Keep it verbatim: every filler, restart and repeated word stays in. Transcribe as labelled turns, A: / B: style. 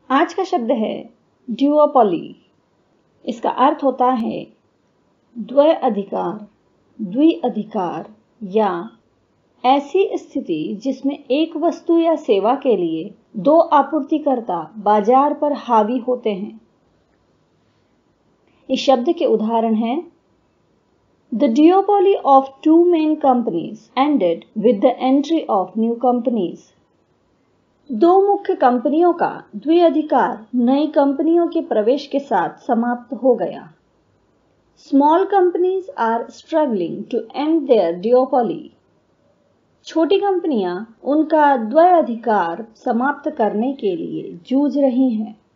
A: आज का शब्द है ड्यूओपॉली। इसका अर्थ होता है द्वय अधिकार, द्विअधिकार या ऐसी स्थिति जिसमें एक वस्तु या सेवा के लिए दो आपूर्तिकर्ता बाजार पर हावी होते हैं। इस शब्द के उदाहरण हैं The duopoly of two main companies ended with the entry of new companies. दो मुख्य कंपनियों का द्विअधिकार नई कंपनियों के प्रवेश के साथ समाप्त हो गया। Small companies are struggling to end their duopoly. छोटी कंपनियां उनका द्वैधाधिकार समाप्त करने के लिए जूझ रही हैं।